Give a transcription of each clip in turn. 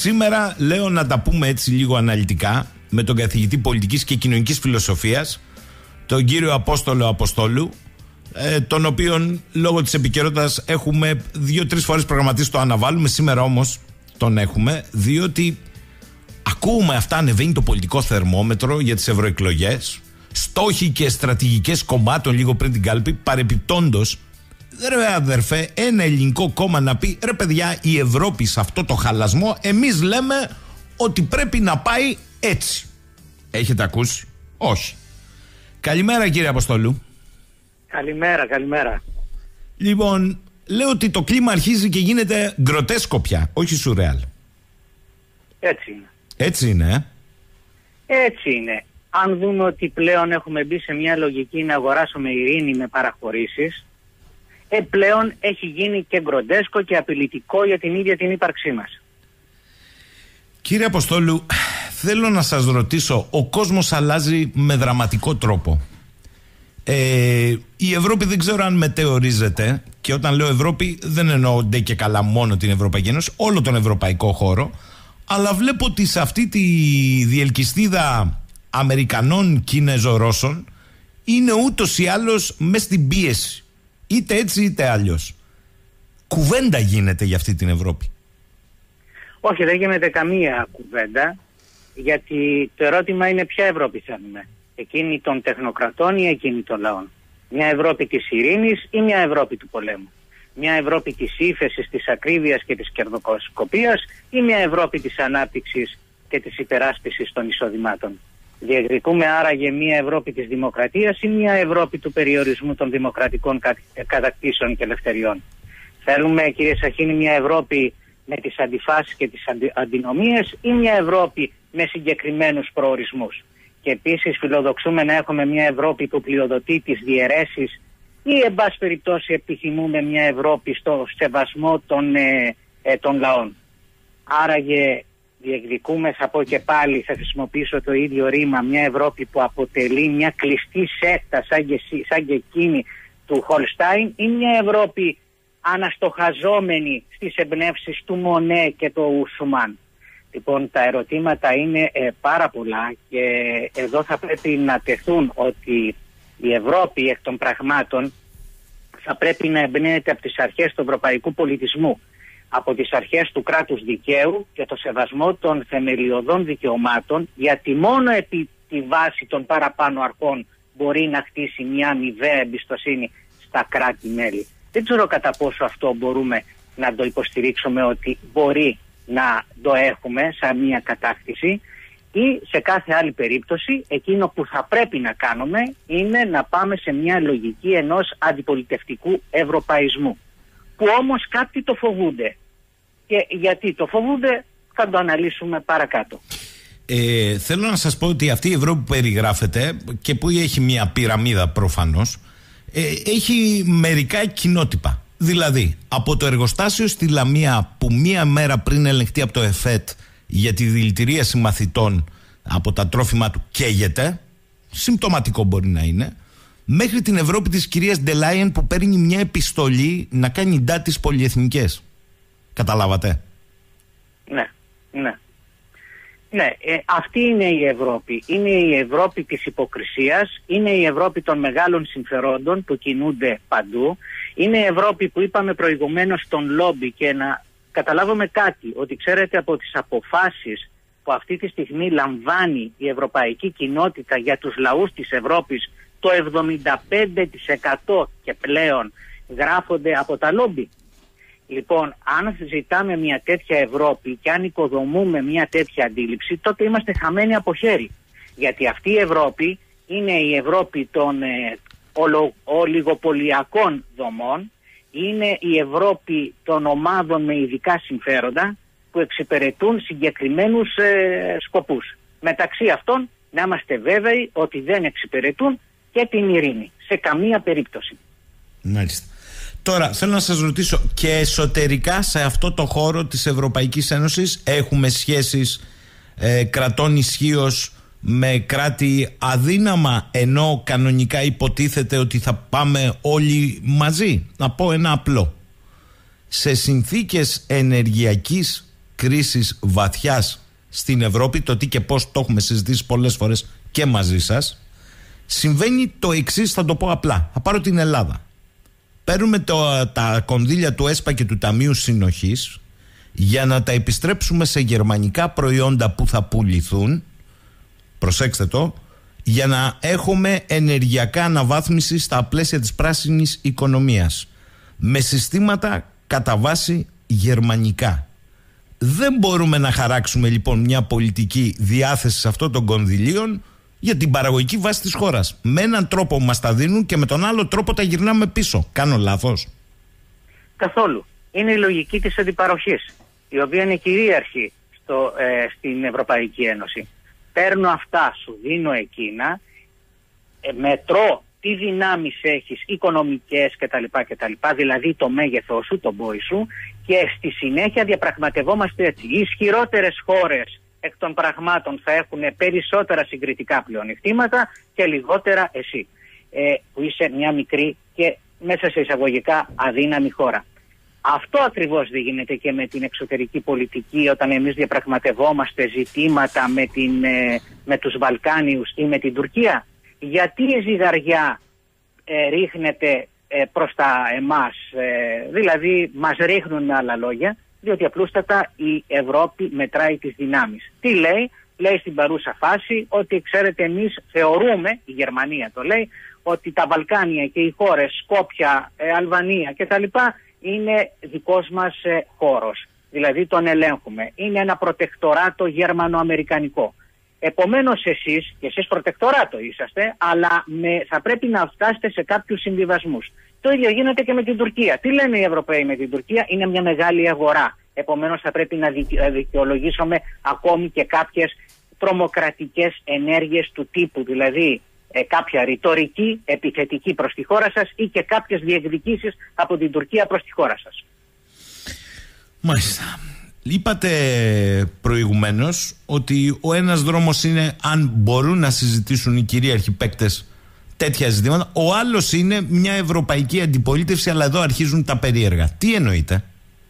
σήμερα λέω να τα πούμε έτσι λίγο αναλυτικά με τον καθηγητή πολιτικής και κοινωνικής φιλοσοφίας, τον κύριο Απόστολο Αποστόλου, τον οποίον λόγω της επικαιρότητας έχουμε 2-3 φορές προγραμματίσει το αναβάλουμε. Σήμερα όμως τον έχουμε, διότι ακούμε αυτά, ανεβαίνει το πολιτικό θερμόμετρο για τις ευρωεκλογές, στόχοι και στρατηγικές κομμάτων λίγο πριν την κάλπη. Παρεπιπτόντως, ρε αδερφέ, ένα ελληνικό κόμμα να πει ρε παιδιά, η Ευρώπη σε αυτό το χαλασμό, εμείς λέμε ότι πρέπει να πάει έτσι. Έχετε ακούσει? Όχι. Καλημέρα κύριε Αποστόλου. Καλημέρα. Λοιπόν, λέω ότι το κλίμα αρχίζει και γίνεται γκροτέσκο πια, όχι σουρεάλ. Έτσι είναι. Έτσι είναι, Έτσι είναι. Αν δούμε ότι πλέον έχουμε μπει σε μια λογική να αγοράσουμε ειρήνη με παραχωρήσεις, πλέον έχει γίνει και γκροτέσκο και απειλητικό για την ίδια την ύπαρξή μας. Κύριε Αποστόλου, θέλω να σας ρωτήσω, ο κόσμος αλλάζει με δραματικό τρόπο. Η Ευρώπη δεν ξέρω αν μετεωρίζεται, και όταν λέω Ευρώπη δεν εννοώ ντε και καλά μόνο την Ευρωπαϊκή Ένωση, όλο τον ευρωπαϊκό χώρο, αλλά βλέπω ότι σε αυτή τη διελκυστίδα Αμερικανών, Κινέζων, Ρώσων είναι ούτως ή άλλως μες στην πίεση, είτε έτσι είτε αλλιώς. Κουβέντα γίνεται για αυτή την Ευρώπη? Όχι, δεν γίνεται καμία κουβέντα, γιατί το ερώτημα είναι ποια Ευρώπη θέλουμε. Εκείνη των τεχνοκρατών ή εκείνη των λαών? Μια Ευρώπη της ειρήνης ή μια Ευρώπη του πολέμου? Μια Ευρώπη της ύφεσης, της ακρίβειας και της κερδοσκοπίας ή μια Ευρώπη της ανάπτυξης και της υπεράσπισης των εισοδημάτων? Διεκδικούμε άραγε μια Ευρώπη της δημοκρατίας ή μια Ευρώπη του περιορισμού των δημοκρατικών κατακτήσεων και ελευθεριών? Θέλουμε, κύριε Σαχίνη, μια Ευρώπη με τις αντιφάσεις και τις αντινομίες ή μια Ευρώπη με συγκεκριμένους προορισμούς? Και επίσης φιλοδοξούμε να έχουμε μια Ευρώπη που πλειοδοτεί τις διαιρέσεις ή εν πάση περιπτώσει επιθυμούμε μια Ευρώπη στο σεβασμό των λαών? Άραγε διεκδικούμε, θα πω και πάλι, θα χρησιμοποιήσω το ίδιο ρήμα, μια Ευρώπη που αποτελεί μια κλειστή σέκτα σαν και εκείνη του Χολστάιν ή μια Ευρώπη αναστοχαζόμενη στις εμπνεύσεις του Μονέ και του Σουμάν? Λοιπόν, τα ερωτήματα είναι πάρα πολλά και εδώ θα πρέπει να τεθούν ότι η Ευρώπη εκ των πραγμάτων θα πρέπει να εμπνέεται από τις αρχές του ευρωπαϊκού πολιτισμού, από τις αρχές του κράτους δικαίου και το σεβασμό των θεμελιωδών δικαιωμάτων, γιατί μόνο επί τη βάση των παραπάνω αρχών μπορεί να χτίσει μια αμοιβαία εμπιστοσύνη στα κράτη-μέλη. Δεν ξέρω κατά πόσο αυτό μπορούμε να το υποστηρίξουμε ότι μπορεί να το έχουμε σαν μια κατάκτηση, ή σε κάθε άλλη περίπτωση εκείνο που θα πρέπει να κάνουμε είναι να πάμε σε μια λογική ενός αντιπολιτευτικού ευρωπαϊσμού, που όμως κάποιοι το φοβούνται. Και γιατί το φοβούνται θα το αναλύσουμε παρακάτω. Θέλω να σας πω ότι αυτή η Ευρώπη που περιγράφεται και που έχει μια πυραμίδα προφανώς, έχει μερικά κοινότυπα. Δηλαδή, από το εργοστάσιο στη Λαμία που μία μέρα πριν ελεγχτεί από το ΕΦΕΤ για τη δηλητηρίαση μαθητών από τα τρόφιμα του καίγεται, συμπτωματικό μπορεί να είναι, μέχρι την Ευρώπη της κυρίας Ντελάιεν που παίρνει μια επιστολή να κάνει ντάτις πολυεθνικές. Καταλάβατε? Ναι, αυτή είναι η Ευρώπη. Είναι η Ευρώπη της υποκρισίας, είναι η Ευρώπη των μεγάλων συμφερόντων που κινούνται παντού, είναι η Ευρώπη που είπαμε προηγουμένως των λόμπι. Και να καταλάβουμε κάτι, ότι ξέρετε, από τις αποφάσεις που αυτή τη στιγμή λαμβάνει η ευρωπαϊκή κοινότητα για τους λαούς της Ευρώπης, το 75% και πλέον γράφονται από τα λόμπι. Λοιπόν, αν ζητάμε μια τέτοια Ευρώπη και αν οικοδομούμε μια τέτοια αντίληψη, τότε είμαστε χαμένοι από χέρι. Γιατί αυτή η Ευρώπη είναι η Ευρώπη των ολιγοπολιακών δομών, είναι η Ευρώπη των ομάδων με ειδικά συμφέροντα που εξυπηρετούν συγκεκριμένους σκοπούς. Μεταξύ αυτών να είμαστε βέβαιοι ότι δεν εξυπηρετούν και την ειρήνη, σε καμία περίπτωση. Μάλιστα. Τώρα θέλω να σας ρωτήσω, και εσωτερικά σε αυτό το χώρο της Ευρωπαϊκής Ένωσης έχουμε σχέσεις κρατών ισχύως με κράτη αδύναμα, ενώ κανονικά υποτίθεται ότι θα πάμε όλοι μαζί? Να πω ένα απλό. Σε συνθήκες ενεργειακής κρίσης βαθιάς στην Ευρώπη, το τι και πώς το έχουμε συζητήσει πολλές φορές και μαζί σας, συμβαίνει το εξής, θα το πω απλά. Θα πάρω την Ελλάδα. Παίρνουμε τα κονδύλια του ΕΣΠΑ και του Ταμείου Συνοχής για να τα επιστρέψουμε σε γερμανικά προϊόντα που θα πουληθούν, προσέξτε το, για να έχουμε ενεργειακά αναβάθμιση στα πλαίσια της πράσινης οικονομίας, με συστήματα κατά βάση γερμανικά. Δεν μπορούμε να χαράξουμε λοιπόν μια πολιτική διάθεση αυτών των κονδυλίων για την παραγωγική βάση της χώρας. Με έναν τρόπο μας τα δίνουν και με τον άλλο τρόπο τα γυρνάμε πίσω. Κάνω λάθος? Καθόλου. Είναι η λογική της αντιπαροχής, η οποία είναι κυρίαρχη στην Ευρωπαϊκή Ένωση. Παίρνω αυτά, σου δίνω εκείνα, μετρώ τι δυνάμεις έχεις, οικονομικές κτλ, δηλαδή το μέγεθός σου, τον πόη σου, και στη συνέχεια διαπραγματευόμαστε έτσι. Οι ισχυρότερες χώρες εκ των πραγμάτων θα έχουν περισσότερα συγκριτικά πλεονεκτήματα και λιγότερα εσύ, που είσαι μια μικρή και μέσα σε εισαγωγικά αδύναμη χώρα. Αυτό ακριβώς δεν γίνεται και με την εξωτερική πολιτική, όταν εμείς διαπραγματευόμαστε ζητήματα με τους Βαλκάνιους ή με την Τουρκία. Γιατί η ζυγαριά ρίχνεται προς τα εμάς, δηλαδή μας ρίχνουν με άλλα λόγια, διότι απλούστατα η Ευρώπη μετράει τις δυνάμεις. Τι λέει? Λέει στην παρούσα φάση ότι, ξέρετε, εμείς θεωρούμε, η Γερμανία το λέει, ότι τα Βαλκάνια και οι χώρες Σκόπια, Αλβανία κτλ. Είναι δικός μας χώρος. Δηλαδή τον ελέγχουμε. Είναι ένα προτεκτοράτο γερμανοαμερικανικό. Επομένως εσείς προτεκτοράτο είσαστε, αλλά θα πρέπει να φτάσετε σε κάποιους συμβιβασμούς. Το ίδιο γίνεται και με την Τουρκία. Τι λένε οι Ευρωπαίοι με την Τουρκία? Είναι μια μεγάλη αγορά. Επομένως θα πρέπει να δικαιολογήσουμε ακόμη και κάποιες τρομοκρατικές ενέργειες του τύπου, δηλαδή κάποια ρητορική επιθετική προς τη χώρα σας ή και κάποιες διεκδικήσεις από την Τουρκία προς τη χώρα σας. Μάλιστα. Είπατε προηγουμένως ότι ο ένας δρόμος είναι αν μπορούν να συζητήσουν οι κυρίαρχοι παίκτες τέτοια ζητήματα, ο άλλος είναι μια ευρωπαϊκή αντιπολίτευση, αλλά εδώ αρχίζουν τα περίεργα. Τι εννοείτε?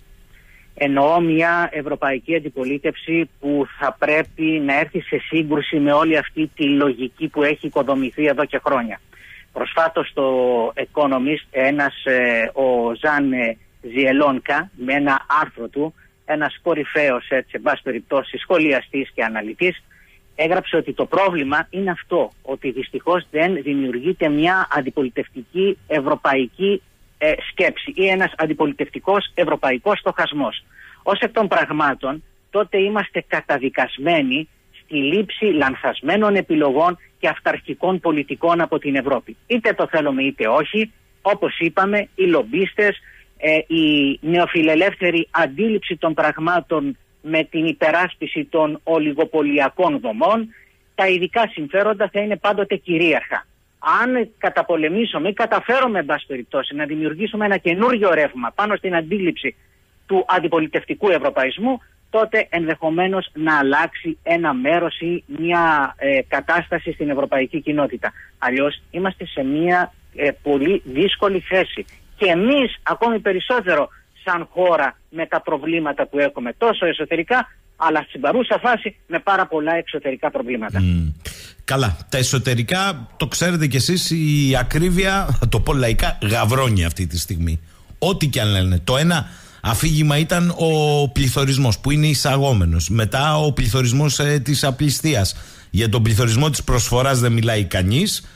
Εννοώ μια ευρωπαϊκή αντιπολίτευση που θα πρέπει να έρθει σε σύγκρουση με όλη αυτή τη λογική που έχει οικοδομηθεί εδώ και χρόνια. Προσφάτως στο Economist ο Ζαν Ζιελόνκα, με ένα άρθρο του, ένας κορυφαίος, έτσι, εν πάση περιπτώσει, σχολιαστής και αναλυτής, έγραψε ότι το πρόβλημα είναι αυτό, ότι δυστυχώς δεν δημιουργείται μια αντιπολιτευτική ευρωπαϊκή σκέψη ή ένας αντιπολιτευτικός ευρωπαϊκός στοχασμός. Ως εκ των πραγμάτων, τότε είμαστε καταδικασμένοι στη λήψη λανθασμένων επιλογών και αυταρχικών πολιτικών από την Ευρώπη. Είτε το θέλουμε είτε όχι, όπως είπαμε, οι λομπίστες, η νεοφιλελεύθερη αντίληψη των πραγμάτων με την υπεράσπιση των ολιγοπολιακών δομών, τα ειδικά συμφέροντα θα είναι πάντοτε κυρίαρχα. Αν καταπολεμήσουμε ή καταφέρουμε, εν πάση περιπτώσει, να δημιουργήσουμε ένα καινούριο ρεύμα πάνω στην αντίληψη του αντιπολιτευτικού ευρωπαϊσμού, τότε ενδεχομένως να αλλάξει ένα μέρος ή μια κατάσταση στην ευρωπαϊκή κοινότητα. Αλλιώς είμαστε σε μια πολύ δύσκολη θέση. Και εμείς ακόμη περισσότερο σαν χώρα, με τα προβλήματα που έχουμε τόσο εσωτερικά, αλλά στην παρούσα φάση με πάρα πολλά εξωτερικά προβλήματα. Καλά, τα εσωτερικά το ξέρετε κι εσείς, η ακρίβεια, θα το πω λαϊκά, γαβρώνει αυτή τη στιγμή. Ό,τι και αν λένε. Το ένα αφήγημα ήταν ο πληθωρισμός που είναι εισαγόμενος. Μετά ο πληθωρισμός της απληστίας. Για τον πληθωρισμό της προσφοράς δεν μιλάει κανείς.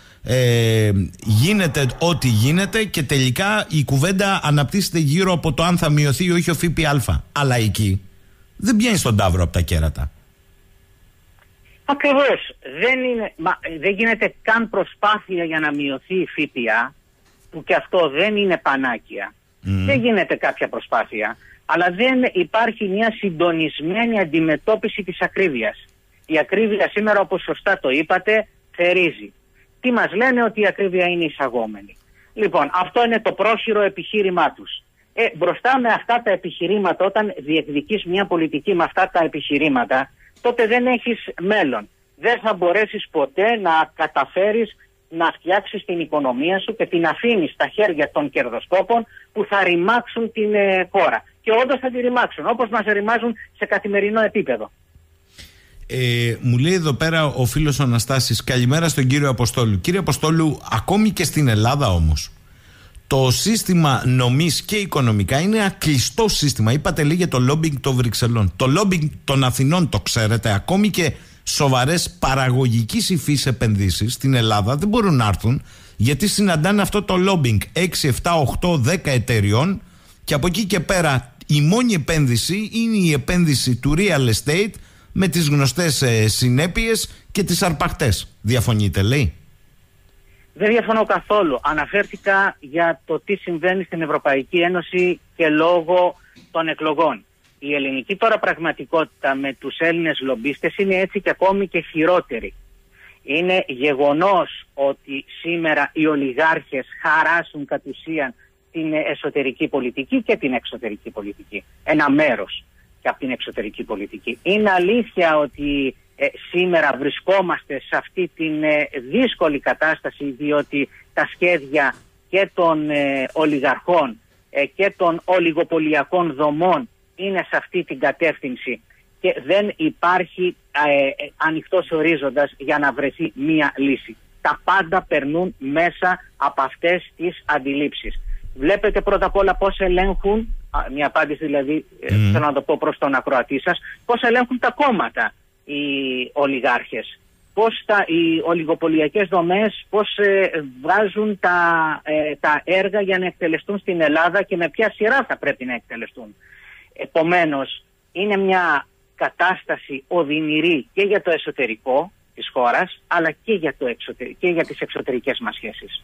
Γίνεται ό,τι γίνεται και τελικά η κουβέντα αναπτύσσεται γύρω από το αν θα μειωθεί ή όχι ο ΦΠΑ. Αλλά εκεί δεν πιάνει στον ταύρο από τα κέρατα. Ακριβώς. Δεν γίνεται καν προσπάθεια για να μειωθεί η ΦΠΑ, που και αυτό δεν είναι πανάκια. Δεν γίνεται κάποια προσπάθεια, αλλά δεν υπάρχει μια συντονισμένη αντιμετώπιση της ακρίβειας. Η ακρίβεια σήμερα, όπως σωστά το είπατε, θερίζει. Τι μας λένε? Ότι η ακρίβεια είναι εισαγόμενη. Λοιπόν, αυτό είναι το πρόχειρο επιχείρημά τους. Μπροστά με αυτά τα επιχειρήματα, όταν διεκδικείς μια πολιτική με αυτά τα επιχειρήματα, τότε δεν έχεις μέλλον. Δεν θα μπορέσεις ποτέ να καταφέρεις να φτιάξεις την οικονομία σου και την αφήνεις στα χέρια των κερδοσκόπων που θα ρημάξουν την χώρα. και όντως θα τη ρημάξουν, όπως μας ρημάζουν σε καθημερινό επίπεδο. Μου λέει εδώ πέρα ο φίλος ο Αναστάσης, καλημέρα στον κύριο Αποστόλου. Κύριε Αποστόλου, ακόμη και στην Ελλάδα όμως, το σύστημα νομής και οικονομικά είναι ένα κλειστό σύστημα. Είπατε λίγο για το λόμπινγκ των Βρυξελών. Το λόμπινγκ των Αθηνών το ξέρετε. Ακόμη και σοβαρές παραγωγικής υφής επενδύσεις στην Ελλάδα δεν μπορούν να έρθουν, γιατί συναντάνε αυτό το λόμπινγκ 6, 7, 8, 10 εταιριών, και από εκεί και πέρα η μόνη επένδυση είναι η επένδυση του real estate, με τις γνωστές συνέπειες και τις αρπακτές. Διαφωνείτε, λέει? Δεν διαφωνώ καθόλου. Αναφέρθηκα για το τι συμβαίνει στην Ευρωπαϊκή Ένωση και λόγω των εκλογών. Η ελληνική τώρα πραγματικότητα με τους Έλληνες λομπίστες είναι έτσι και ακόμη και χειρότερη. Είναι γεγονός ότι σήμερα οι ολιγάρχες χαράσουν κατ' ουσίαν την εσωτερική πολιτική και την εξωτερική πολιτική. Ένα μέρος και από την εξωτερική πολιτική. Είναι αλήθεια ότι σήμερα βρισκόμαστε σε αυτή την δύσκολη κατάσταση, διότι τα σχέδια και των ολιγαρχών και των ολιγοπολιακών δομών είναι σε αυτή την κατεύθυνση και δεν υπάρχει ανοιχτός ορίζοντας για να βρεθεί μία λύση. Τα πάντα περνούν μέσα από αυτές τις αντιλήψεις. Βλέπετε πρώτα απ' όλα πώς ελέγχουν, μια απάντηση δηλαδή θέλω να το πω προς τον ακροατή σας, πώς ελέγχουν τα κόμματα οι ολιγάρχες, πώς οι ολιγοπολιακές δομές, πώς βγάζουν τα έργα για να εκτελεστούν στην Ελλάδα και με ποια σειρά θα πρέπει να εκτελεστούν. Επομένως, είναι μια κατάσταση οδυνηρή και για το εσωτερικό της χώρας, αλλά και για τις εξωτερικές μας σχέσεις.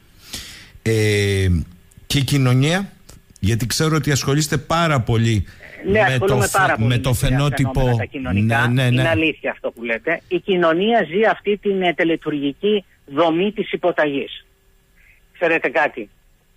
Και η κοινωνία, γιατί ξέρω ότι ασχολείστε πάρα πολύ με το φαινότυπο. Τα κοινωνικά. Ναι. Είναι αλήθεια αυτό που λέτε. Η κοινωνία ζει αυτή την τελετουργική δομή της υποταγής. Ξέρετε κάτι,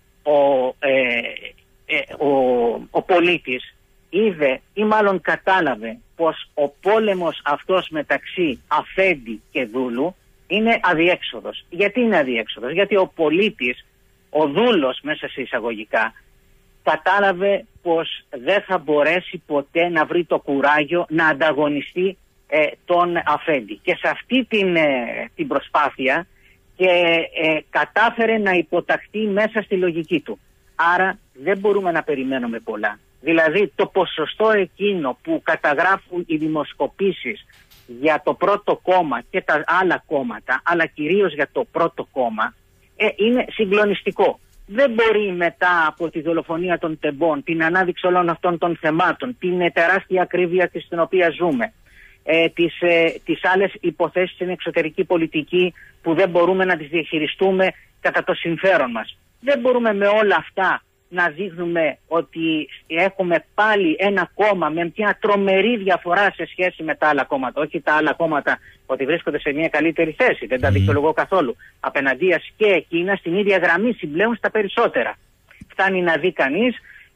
ο πολίτης είδε ή μάλλον κατάλαβε πως ο πόλεμος αυτός μεταξύ αφέντη και δούλου είναι αδιέξοδος. Γιατί είναι αδιέξοδος? Γιατί ο πολίτης, ο δούλος μέσα σε εισαγωγικά, κατάλαβε πως δεν θα μπορέσει ποτέ να βρει το κουράγιο να ανταγωνιστεί τον αφέντη. Και σε αυτή την προσπάθεια κατάφερε να υποταχθεί μέσα στη λογική του. Άρα δεν μπορούμε να περιμένουμε πολλά. Δηλαδή το ποσοστό εκείνο που καταγράφουν οι δημοσκοπήσεις για το πρώτο κόμμα και τα άλλα κόμματα, αλλά κυρίως για το πρώτο κόμμα, είναι συγκλονιστικό. Δεν μπορεί μετά από τη δολοφονία των τεμπών, την ανάδειξη όλων αυτών των θεμάτων, την τεράστια ακρίβεια στην οποία ζούμε, τις άλλες υποθέσεις στην εξωτερική πολιτική που δεν μπορούμε να τις διαχειριστούμε κατά το συμφέρον μας. Δεν μπορούμε με όλα αυτά να δείχνουμε ότι έχουμε πάλι ένα κόμμα με μια τρομερή διαφορά σε σχέση με τα άλλα κόμματα. Όχι τα άλλα κόμματα ότι βρίσκονται σε μια καλύτερη θέση, δεν τα δικαιολογώ καθόλου. Απέναντίας και εκείνα στην ίδια γραμμή συμπλέουν στα περισσότερα. Φτάνει να δει κανείς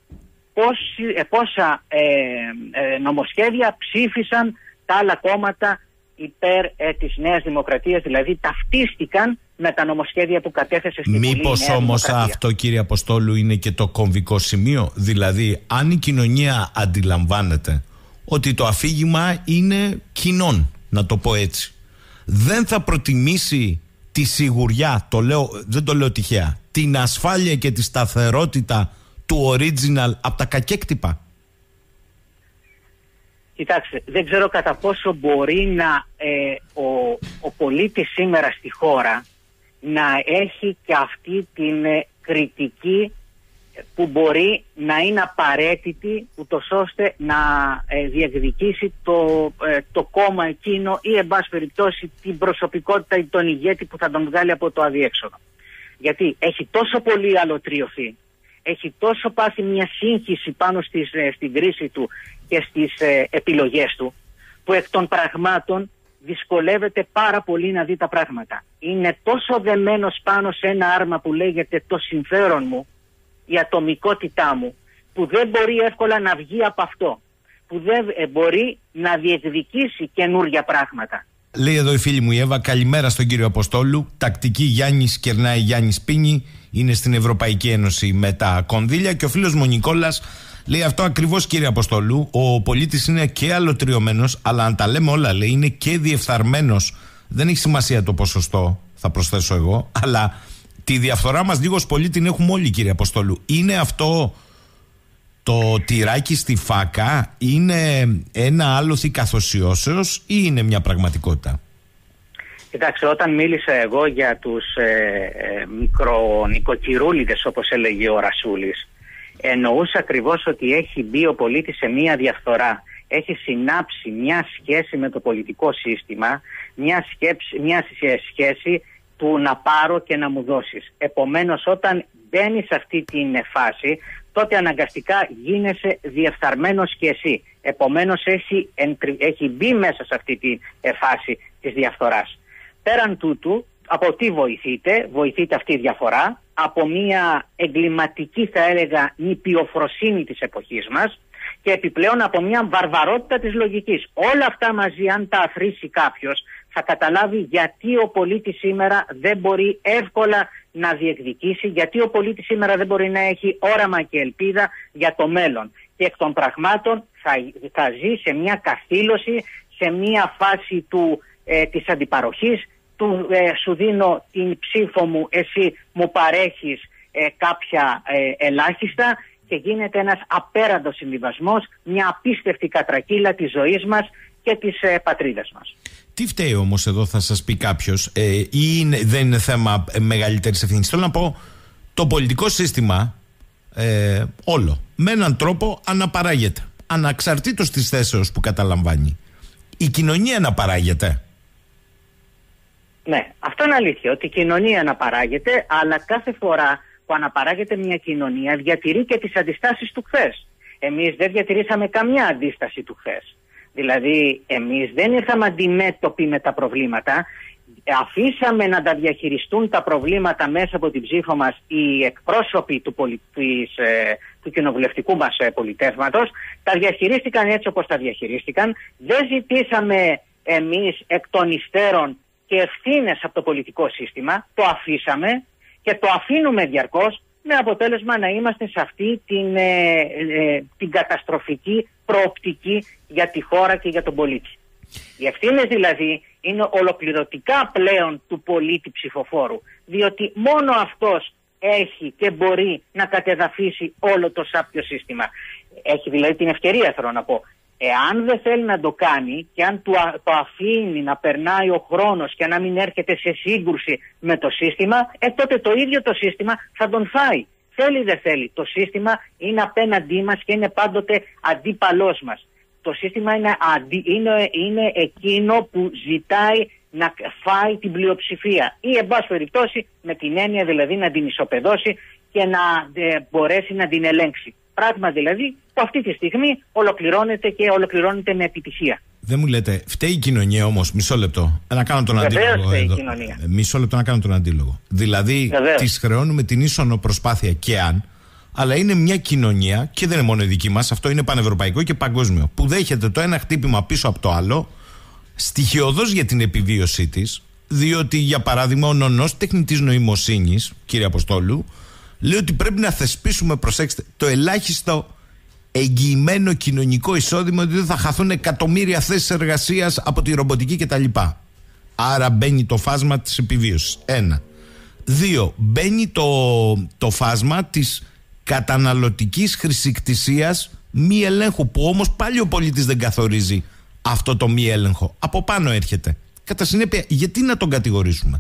πόσα νομοσχέδια ψήφισαν τα άλλα κόμματα υπέρ της Νέας Δημοκρατίας, δηλαδή ταυτίστηκαν με τα νομοσχέδια που κατέθεσε στην Βουλή. Μήπως όμως αυτό, κύριε Αποστόλου, είναι και το κομβικό σημείο? Δηλαδή, αν η κοινωνία αντιλαμβάνεται ότι το αφήγημα είναι κοινών, να το πω έτσι, δεν θα προτιμήσει τη σιγουριά, δεν το λέω τυχαία, την ασφάλεια και τη σταθερότητα του original από τα κακέκτυπα? Κοιτάξτε, δεν ξέρω κατά πόσο μπορεί ο πολίτης σήμερα στη χώρα να έχει και αυτή την κριτική που μπορεί να είναι απαραίτητη ούτως ώστε να διεκδικήσει το κόμμα εκείνο ή εν πάση περιπτώσει την προσωπικότητα ή τον ηγέτη που θα τον βγάλει από το αδιέξοδο. Γιατί έχει τόσο πολύ αλωτριωθεί, έχει τόσο πάθει μια σύγχυση πάνω στην κρίση του και στις επιλογές του, που εκ των πραγμάτων δυσκολεύεται πάρα πολύ να δει τα πράγματα. Είναι τόσο δεμένος πάνω σε ένα άρμα που λέγεται το συμφέρον μου, η ατομικότητά μου, που δεν μπορεί εύκολα να βγει από αυτό, που δεν μπορεί να διεκδικήσει καινούργια πράγματα. Λέει εδώ η φίλη μου η Εύα, καλημέρα στον κύριο Αποστόλου. Τακτική Γιάννης κερνάει Γιάννης πίνει. Είναι στην Ευρωπαϊκή Ένωση με τα κονδύλια. Και ο φίλος μου ο Νικόλας Λέει αυτό ακριβώς, κύριε Αποστολού. Ο πολίτης είναι και αλωτριωμένος, αλλά αν τα λέμε όλα, λέει, είναι και διεφθαρμένος. Δεν έχει σημασία το ποσοστό, θα προσθέσω εγώ, αλλά τη διαφθορά μας λίγο ως πολίτη την έχουμε όλοι, κύριε Αποστολού. Είναι αυτό το τυράκι στη φάκα, είναι ένα άλοθη καθοσιώσεως ή είναι μια πραγματικότητα? Κοιτάξτε, όταν μίλησα εγώ για τους μικρονοικοκυρούλιδες, όπως έλεγε ο Ρασούλης, εννοούσα ακριβώς ότι έχει μπει ο πολίτης σε μια διαφθορά. Έχει συνάψει μια σχέση με το πολιτικό σύστημα, μια σχέση του να πάρω και να μου δώσεις. Επομένως, όταν μπαίνει σε αυτή την φάση, τότε αναγκαστικά γίνεσαι διεφθαρμένος και εσύ. Επομένως, έχει μπει μέσα σε αυτή τη φάση της διαφθοράς. Πέραν τούτου, από τι βοηθείτε? Βοηθείτε αυτή η διαφορά από μια εγκληματική, θα έλεγα, νηπιοφροσύνη της εποχής μας και επιπλέον από μια βαρβαρότητα της λογικής. Όλα αυτά μαζί, αν τα αφρίσει κάποιος, θα καταλάβει γιατί ο πολίτης σήμερα δεν μπορεί εύκολα να διεκδικήσει, γιατί ο πολίτης σήμερα δεν μπορεί να έχει όραμα και ελπίδα για το μέλλον. Και εκ των πραγμάτων θα ζει σε μια καθήλωση, σε μια φάση της αντιπαροχής, σου δίνω την ψήφο μου, εσύ μου παρέχεις κάποια ελάχιστα, και γίνεται ένας απέραντος συμβιβασμός, μια απίστευτη κατρακύλα της ζωής μας και της πατρίδας μας. Τι φταίει όμως εδώ, θα σας πει κάποιος, ή δεν είναι θέμα μεγαλύτερης ευθύνης? Θέλω να πω, το πολιτικό σύστημα όλο με έναν τρόπο αναπαράγεται, αναξαρτήτως της θέσεως που καταλαμβάνει. Η κοινωνία αναπαράγεται. Ναι, αυτό είναι αλήθεια, ότι η κοινωνία αναπαράγεται, αλλά κάθε φορά που αναπαράγεται μια κοινωνία διατηρεί και τις αντιστάσεις του χθες. Εμείς δεν διατηρήσαμε καμιά αντίσταση του χθες. Δηλαδή, εμείς δεν ήρθαμε αντιμέτωποι με τα προβλήματα, αφήσαμε να τα διαχειριστούν τα προβλήματα μέσα από την ψήφο μας οι εκπρόσωποι του κοινοβουλευτικού μας πολιτεύματος, τα διαχειρίστηκαν έτσι όπως τα διαχειρίστηκαν, δεν ζητήσαμε εμείς εκ των υστέρων και ευθύνες από το πολιτικό σύστημα, το αφήσαμε και το αφήνουμε διαρκώς, με αποτέλεσμα να είμαστε σε αυτή την καταστροφική προοπτική για τη χώρα και για τον πολίτη. Οι ευθύνες δηλαδή είναι ολοκληρωτικά πλέον του πολίτη ψηφοφόρου, διότι μόνο αυτός έχει και μπορεί να κατεδαφίσει όλο το σάπιο σύστημα. Έχει δηλαδή την ευκαιρία, θέλω να πω. Εάν δεν θέλει να το κάνει και αν το αφήνει να περνάει ο χρόνος και να μην έρχεται σε σύγκρουση με το σύστημα, τότε το ίδιο το σύστημα θα τον φάει. Θέλει δεν θέλει. Το σύστημα είναι απέναντί μας και είναι πάντοτε αντίπαλός μας. Το σύστημα είναι εκείνο που ζητάει να φάει την πλειοψηφία ή, εν πάση περιπτώσει, με την έννοια δηλαδή να την ισοπεδώσει και να μπορέσει να την ελέγξει. Πράγμα δηλαδή που αυτή τη στιγμή ολοκληρώνεται με επιτυχία. Δεν μου λέτε, φταίει η κοινωνία όμως? Μισό λεπτό. Να κάνω τον αντίλογο εδώ. Μισό λεπτό να κάνω τον αντίλογο. Δηλαδή, τις χρεώνουμε την ίσονο προσπάθεια και αν, αλλά είναι μια κοινωνία, και δεν είναι μόνο η δική μας, αυτό είναι πανευρωπαϊκό και παγκόσμιο, που δέχεται το ένα χτύπημα πίσω από το άλλο, στοιχειωδώς για την επιβίωσή της, διότι, για παράδειγμα, ο νονός τεχνητής νοημοσύνης, κύριε Αποστόλου, λέει ότι πρέπει να θεσπίσουμε, προσέξτε, το ελάχιστο εγγυημένο κοινωνικό εισόδημα, ότι δεν θα χαθούν εκατομμύρια θέσεις εργασίας από τη ρομποτική κτλ. Άρα μπαίνει το φάσμα της επιβίωσης. 1. 2. Μπαίνει το φάσμα της καταναλωτικής χρησικτησίας μη ελέγχου, που όμως πάλι ο πολίτης δεν καθορίζει αυτό το μη έλεγχο. Από πάνω έρχεται. Κατά συνέπεια, γιατί να τον κατηγορήσουμε?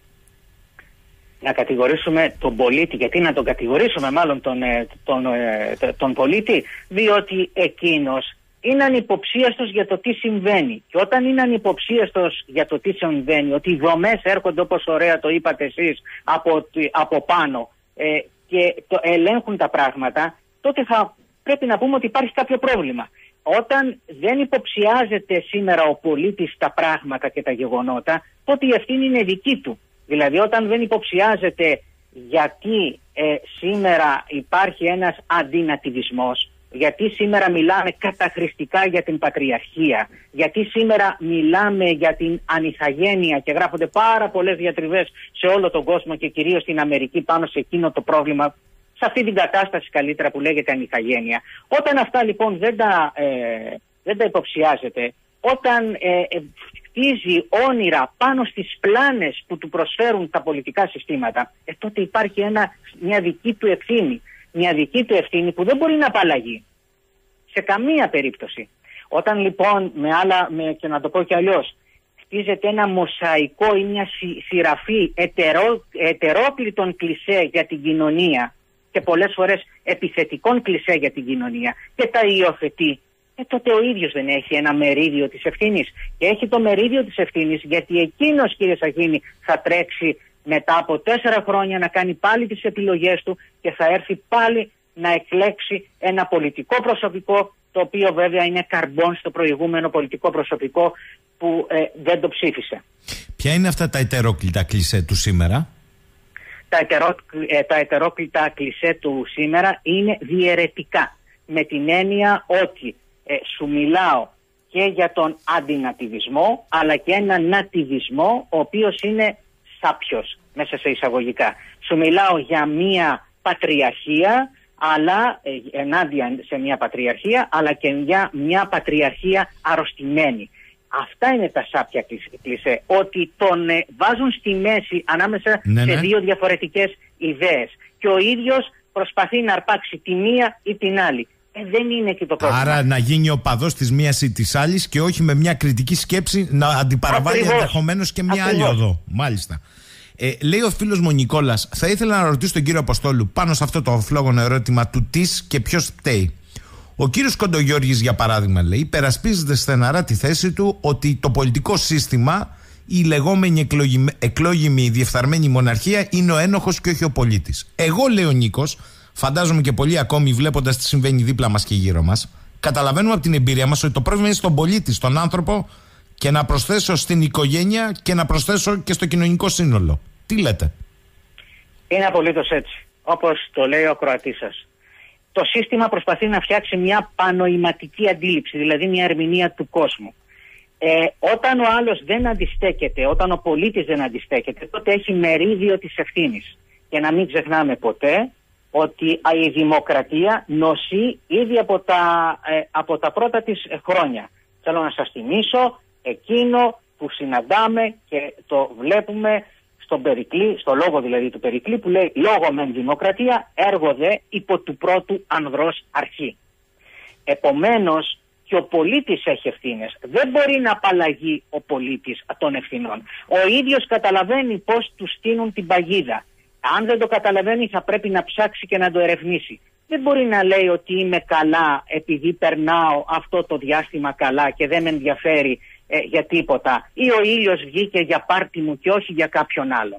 Να κατηγορήσουμε τον πολίτη, γιατί να τον κατηγορήσουμε μάλλον τον πολίτη, διότι εκείνος είναι ανυποψίαστος για το τι συμβαίνει. Και όταν είναι ανυποψίαστος για το τι συμβαίνει, ότι οι δομές έρχονται, όπως ωραία το είπατε εσείς, από πάνω και ελέγχουν τα πράγματα, τότε θα πρέπει να πούμε ότι υπάρχει κάποιο πρόβλημα. Όταν δεν υποψιάζεται σήμερα ο πολίτης τα πράγματα και τα γεγονότα, τότε η ευθύνη είναι δική του. Δηλαδή, όταν δεν υποψιάζεται γιατί σήμερα υπάρχει ένας αντινατιβισμός, γιατί σήμερα μιλάμε καταχρηστικά για την πατριαρχία, γιατί σήμερα μιλάμε για την ανιθαγένεια και γράφονται πάρα πολλές διατριβές σε όλο τον κόσμο και κυρίως στην Αμερική πάνω σε εκείνο το πρόβλημα, σε αυτή την κατάσταση καλύτερα που λέγεται ανηθαγένεια. Όταν αυτά λοιπόν δεν τα υποψιάζεται, όταν χτίζει όνειρα πάνω στις πλάνες που του προσφέρουν τα πολιτικά συστήματα, τότε υπάρχει μια δική του ευθύνη. Μια δική του ευθύνη που δεν μπορεί να απαλλαγεί σε καμία περίπτωση. Όταν λοιπόν, και να το πω κι αλλιώς, χτίζεται ένα μοσαϊκό ή μια σειραφή ετερόκλητων κλισέ για την κοινωνία και πολλές φορές επιθετικών κλισέ για την κοινωνία και τα υιοθετεί, τότε ο ίδιος δεν έχει ένα μερίδιο της ευθύνης. Και έχει το μερίδιο της ευθύνης γιατί εκείνος, κύριε Σαχίνη, θα τρέξει μετά από 4 χρόνια να κάνει πάλι τις επιλογές του και θα έρθει πάλι να εκλέξει ένα πολιτικό προσωπικό, το οποίο βέβαια είναι καρμπόν στο προηγούμενο πολιτικό προσωπικό που δεν το ψήφισε. Ποια είναι αυτά τα ετερόκλητα κλισέ του σήμερα? Τα ετερόκλητα κλισέ του σήμερα είναι διαιρετικά, με την έννοια ότι σου μιλάω και για τον αντινατιβισμό αλλά και έναν νατιβισμό ο οποίος είναι σάπιος μέσα σε εισαγωγικά. Σου μιλάω για μια πατριαρχία, αλλά ενάντια σε μια πατριαρχία, αλλά και για μια πατριαρχία αρρωστημένη. Αυτά είναι τα σάπια κλισέ, ότι τον βάζουν στη μέση ανάμεσα σε δύο διαφορετικές ιδέες και ο ίδιος προσπαθεί να αρπάξει τη μία ή την άλλη. Δεν είναι και το πρόβλημα. Άρα να γίνει οπαδός της μίας ή της άλλης και όχι με μια κριτική σκέψη να αντιπαραβάλει ενδεχομένως και μια άλλη οδό. Μάλιστα. Λέει ο φίλος μου Νικόλας, θα ήθελα να ρωτήσω τον κύριο Αποστόλου πάνω σε αυτό το φλόγονο ερώτημα του τις και ποιος φταίει. Ο κύριος Κοντογιώργης, για παράδειγμα, λέει, υπερασπίζεται στεναρά τη θέση του ότι το πολιτικό σύστημα, η λεγόμενη εκλόγιμη διεφθαρμένη μοναρχία, είναι ο ένοχος και όχι ο πολίτης. Εγώ, λέει ο Νίκος, φαντάζομαι και πολλοί ακόμη βλέποντας τι συμβαίνει δίπλα μας και γύρω μας, καταλαβαίνουμε από την εμπειρία μας ότι το πρόβλημα είναι στον πολίτη, στον άνθρωπο, και να προσθέσω στην οικογένεια και να προσθέσω και στο κοινωνικό σύνολο. Τι λέτε? Είναι απολύτως έτσι. Όπως το λέει ο ακροατής σας. Το σύστημα προσπαθεί να φτιάξει μια πανοηματική αντίληψη, δηλαδή μια ερμηνεία του κόσμου. Όταν ο άλλος δεν αντιστέκεται, όταν ο πολίτης δεν αντιστέκεται, τότε έχει μερίδιο της ευθύνης. Και να μην ξεχνάμε ποτέ ότι η δημοκρατία νοσεί ήδη από τα πρώτα της χρόνια. Θέλω να σας θυμίσω εκείνο που συναντάμε και το βλέπουμε στον Περικλή, στο λόγο δηλαδή του Περικλή, που λέει «Λόγο μεν δημοκρατία, έργο δε υπό του πρώτου ανδρός αρχή». Επομένως και ο πολίτης έχει ευθύνες. Δεν μπορεί να απαλλαγεί ο πολίτης των ευθυνών. Ο ίδιος καταλαβαίνει πώς του στείνουν την παγίδα. Αν δεν το καταλαβαίνει θα πρέπει να ψάξει και να το ερευνήσει. Δεν μπορεί να λέει ότι είμαι καλά επειδή περνάω αυτό το διάστημα καλά και δεν με ενδιαφέρει για τίποτα. Ή ο ήλιος βγήκε για πάρτι μου και όχι για κάποιον άλλον.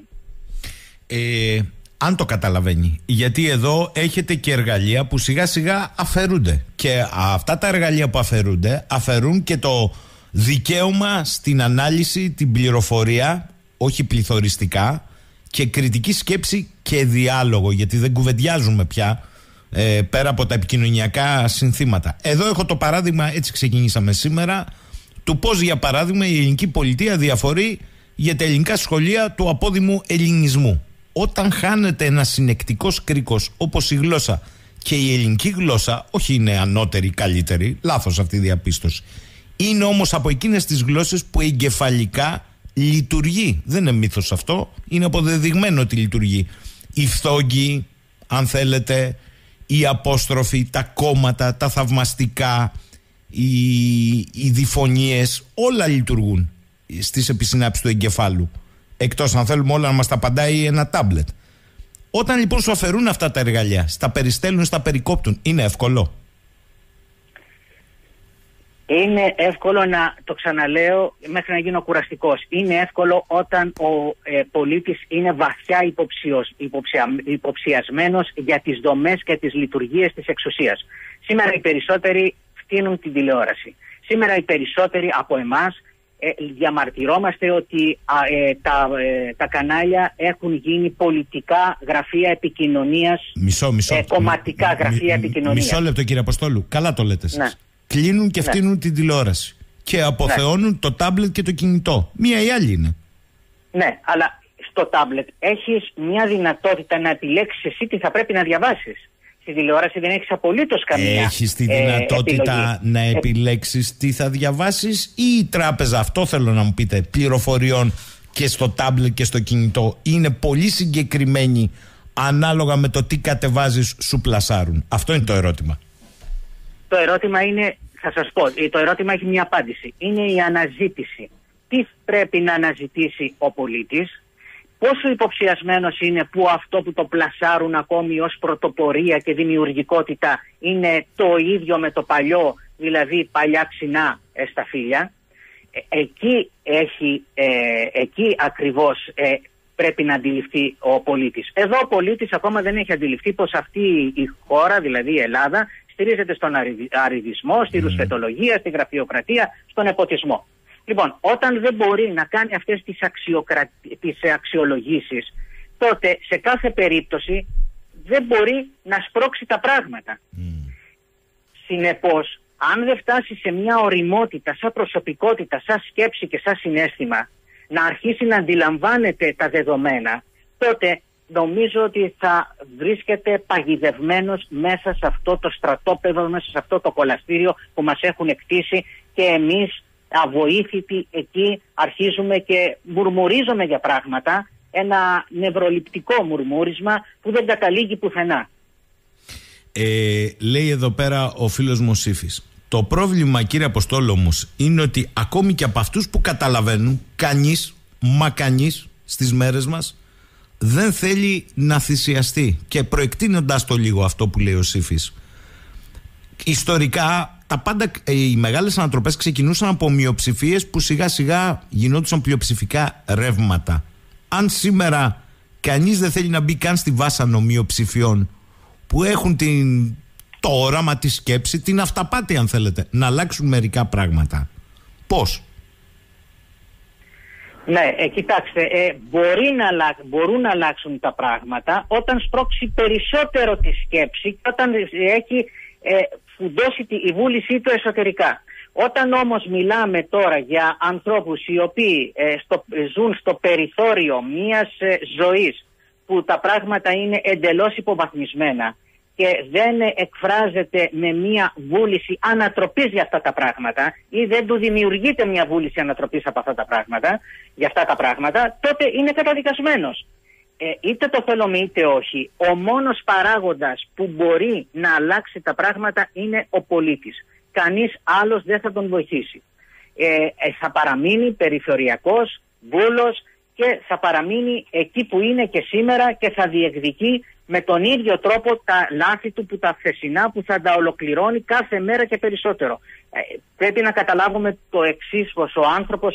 Αν το καταλαβαίνει. Γιατί εδώ έχετε και εργαλεία που σιγά σιγά αφαιρούνται. Και αυτά τα εργαλεία που αφαιρούνται αφαιρούν και το δικαίωμα στην ανάλυση, την πληροφορία, όχι πληθωριστικά, και κριτική σκέψη και διάλογο. Γιατί δεν κουβεντιάζουμε πια πέρα από τα επικοινωνιακά συνθήματα. Εδώ έχω το παράδειγμα, έτσι ξεκινήσαμε σήμερα, του πώς για παράδειγμα η ελληνική πολιτεία διαφορεί για τα ελληνικά σχολεία του απόδημου ελληνισμού. Όταν χάνεται ένα συνεκτικός κρίκος όπως η γλώσσα, και η ελληνική γλώσσα όχι είναι ανώτερη ή καλύτερη, λάθος αυτή η διαπίστωση, είναι όμως από εκείνες τις γλώσσες που εγκεφαλικά λειτουργεί. Δεν είναι μύθος αυτό, είναι αποδεδειγμένο ότι λειτουργεί. Οι φθόγγοι, αν θέλετε, οι απόστροφοι, τα κόμματα, τα θαυμαστικά, οι διφωνίες, όλα λειτουργούν στις επισυνάψεις του εγκεφάλου. Εκτός αν θέλουμε όλα να μας τα απαντάει ένα τάμπλετ. Όταν λοιπόν σου αφαιρούν αυτά τα εργαλεία, στα περιστέλνουν, στα περικόπτουν, είναι εύκολο? Είναι εύκολο, να το ξαναλέω μέχρι να γίνω κουραστικός. Είναι εύκολο όταν ο πολίτης είναι βαθιά υποψιασμένος για τις δομές και τις λειτουργίες της εξουσίας. Σήμερα οι περισσότεροι φτύνουν την τηλεόραση. Σήμερα οι περισσότεροι από εμάς διαμαρτυρόμαστε ότι τα κανάλια έχουν γίνει πολιτικά γραφεία επικοινωνίας, κομματικά γραφεία επικοινωνίας. Μισό λεπτό κύριε Αποστόλου, καλά το λέτε εσείς. Ναι. Κλείνουν και φτύνουν την τηλεόραση και αποθεώνουν το τάμπλετ και το κινητό. Μία ή άλλη είναι. Ναι, αλλά στο τάμπλετ έχεις μια δυνατότητα να επιλέξεις εσύ τι θα πρέπει να διαβάσεις. Στη τηλεόραση δεν έχεις απολύτως καμία Έχεις τη δυνατότητα να επιλέξεις τι θα διαβάσεις, ή η τράπεζα, αυτό θέλω να μου πείτε, πληροφοριών και στο τάμπλετ και στο κινητό είναι πολύ συγκεκριμένη ανάλογα με το τι κατεβάζεις σου πλασάρουν? Αυτό είναι το ερώτημα. Το ερώτημα είναι, θα σας πω, το ερώτημα έχει μια απάντηση. Είναι η αναζήτηση. Τι πρέπει να αναζητήσει ο πολίτης, πόσο υποψιασμένος είναι που αυτό που το πλασάρουν ακόμη ως πρωτοπορία και δημιουργικότητα είναι το ίδιο με το παλιό, δηλαδή παλιά ξινά σταφύλια. Εκεί ακριβώς πρέπει να αντιληφθεί ο πολίτης. Εδώ ο πολίτης ακόμα δεν έχει αντιληφθεί πως αυτή η χώρα, δηλαδή η Ελλάδα, στηρίζεται στον αριδισμό, στη ρουσφετολογία, στη γραφειοκρατία, στον νεποτισμό. Λοιπόν, όταν δεν μπορεί να κάνει αυτές τις αξιολογήσεις, τότε σε κάθε περίπτωση δεν μπορεί να σπρώξει τα πράγματα. Συνεπώς, αν δεν φτάσει σε μια ωριμότητα, σαν προσωπικότητα, σαν σκέψη και σαν συναίσθημα, να αρχίσει να αντιλαμβάνεται τα δεδομένα, τότε νομίζω ότι θα βρίσκεται παγιδευμένος μέσα σε αυτό το στρατόπεδο, μέσα σε αυτό το κολαστήριο που μας έχουν εκτίσει, και εμείς αβοήθητοι εκεί αρχίζουμε και μουρμουρίζουμε για πράγματα, ένα νευροληπτικό μουρμούρισμα που δεν καταλήγει πουθενά. Λέει εδώ πέρα ο φίλος μου Σύφης, το πρόβλημα, κύριε Αποστόλου, όμως, είναι ότι ακόμη και από αυτούς που καταλαβαίνουν, κανείς στις μέρες μας δεν θέλει να θυσιαστεί. Και προεκτείνοντας το λίγο αυτό που λέει ο Σύφης, ιστορικά τα πάντα, οι μεγάλες ανατροπές ξεκινούσαν από μειοψηφίες που σιγά σιγά γινόντουσαν πλειοψηφικά ρεύματα. Αν σήμερα κανείς δεν θέλει να μπει καν στη βάσανο μειοψηφιών που έχουν το όραμα, τη σκέψη, την αυταπάτη, αν θέλετε, να αλλάξουν μερικά πράγματα, πώς? Ναι, κοιτάξτε, μπορούν να αλλάξουν τα πράγματα όταν σπρώξει περισσότερο τη σκέψη, όταν έχει φουντώσει η βούλησή του εσωτερικά. Όταν όμως μιλάμε τώρα για ανθρώπους οι οποίοι ζουν στο περιθώριο μιας ζωής που τα πράγματα είναι εντελώς υποβαθμισμένα και δεν εκφράζεται με μια βούληση ανατροπής για αυτά τα πράγματα, ή δεν του δημιουργείται μια βούληση ανατροπής από αυτά τα πράγματα, για αυτά τα πράγματα, τότε είναι καταδικασμένος. Είτε το θέλουμε είτε όχι, ο μόνος παράγοντας που μπορεί να αλλάξει τα πράγματα είναι ο πολίτης. Κανείς άλλος δεν θα τον βοηθήσει. Θα παραμείνει περιθωριακός, βούλος, και θα παραμείνει εκεί που είναι και σήμερα και θα διεκδικεί με τον ίδιο τρόπο τα λάθη του που τα χθεσινά, που θα τα ολοκληρώνει κάθε μέρα και περισσότερο. Πρέπει να καταλάβουμε το εξής, πως ο άνθρωπος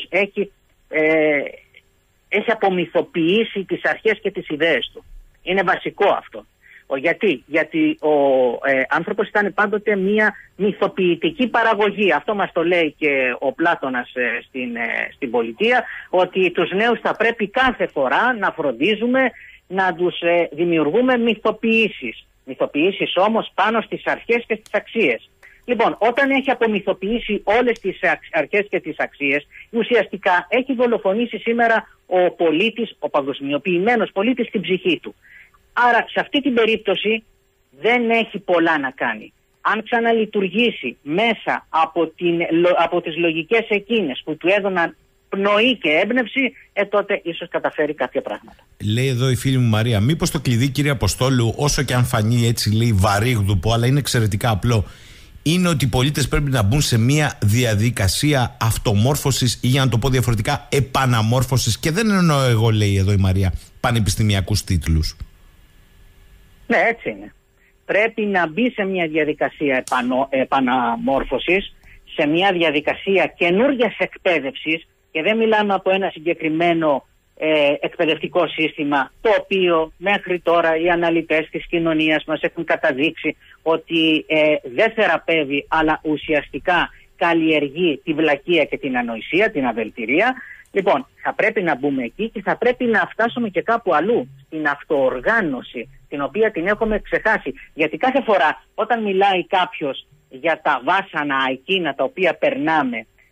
έχει απομυθοποιήσει τις αρχές και τις ιδέες του. Είναι βασικό αυτό. Γιατί ο άνθρωπος ήταν πάντοτε μια μυθοποιητική παραγωγή. Αυτό μας το λέει και ο Πλάτωνας στην πολιτεία, ότι τους νέους θα πρέπει κάθε φορά να φροντίζουμε να τους δημιουργούμε μυθοποιήσεις. Μυθοποιήσεις όμως πάνω στις αρχές και στις αξίες. Λοιπόν, όταν έχει απομυθοποιήσει όλες τις αρχές και τις αξίες, ουσιαστικά έχει δολοφονήσει σήμερα ο πολίτης, ο παγκοσμιοποιημένος πολίτης, την ψυχή του. Άρα σε αυτή την περίπτωση δεν έχει πολλά να κάνει. Αν ξαναλειτουργήσει μέσα από τις λογικές εκείνες που του έδωναν πνοή και έμπνευση, τότε ίσως καταφέρει κάποια πράγματα. Λέει εδώ η φίλη μου Μαρία, μήπως το κλειδί, κύριε Αποστόλου, όσο και αν φανεί έτσι λέει βαρύγδουπο, αλλά είναι εξαιρετικά απλό, είναι ότι οι πολίτες πρέπει να μπουν σε μια διαδικασία αυτομόρφωσης, ή για να το πω διαφορετικά, επαναμόρφωσης, και δεν εννοώ εγώ, λέει εδώ η Μαρία, πανεπιστημιακούς τίτλους. Ναι, έτσι είναι. Πρέπει να μπει σε μια διαδικασία επαναμόρφωσης, σε μια διαδικασία καινούργιας εκπαίδευσης, και δεν μιλάμε από ένα συγκεκριμένο εκπαιδευτικό σύστημα, το οποίο μέχρι τώρα οι αναλυτές της κοινωνίας μας έχουν καταδείξει ότι δεν θεραπεύει, αλλά ουσιαστικά καλλιεργεί τη βλακεία και την ανοησία, την αβελτηρία. Λοιπόν, θα πρέπει να μπούμε εκεί και θα πρέπει να φτάσουμε και κάπου αλλού, στην αυτοοργάνωση, την οποία την έχουμε ξεχάσει. Γιατί κάθε φορά όταν μιλάει κάποιος για τα βάσανα εκείνα τα οποία περνάμε,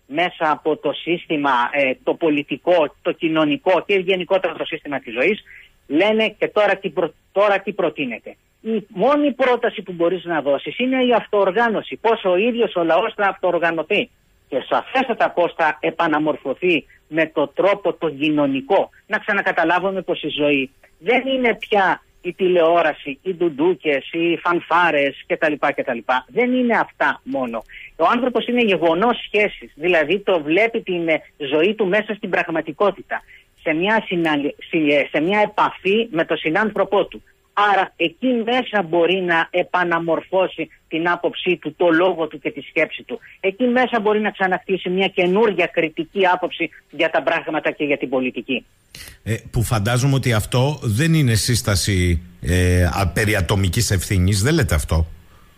μέσα από το σύστημα, το πολιτικό, το κοινωνικό και γενικότερα το σύστημα της ζωής, λένε και τώρα τι προτείνεται. Η μόνη πρόταση που μπορείς να δώσεις είναι η αυτοοργάνωση. Πώς ο ίδιος ο λαός θα αυτοοργανωθεί. Και σαφέστατα πώς θα επαναμορφωθεί με το τρόπο το κοινωνικό. Να ξανακαταλάβουμε πως η ζωή δεν είναι πια η τηλεόραση, οι ντουντούκες, οι φανφάρες κτλ. Δεν είναι αυτά μόνο. Ο άνθρωπος είναι γεγονός σχέσης. Δηλαδή το βλέπει την ζωή του μέσα στην πραγματικότητα. Σε μια επαφή με τον συνάνθρωπό του. Άρα εκεί μέσα μπορεί να επαναμορφώσει την άποψή του, το λόγο του και τη σκέψη του. Εκεί μέσα μπορεί να ξανακτήσει μια καινούργια κριτική άποψη για τα πράγματα και για την πολιτική. Που φαντάζομαι ότι αυτό δεν είναι σύσταση περί ατομικής ευθύνης, δεν λέτε αυτό?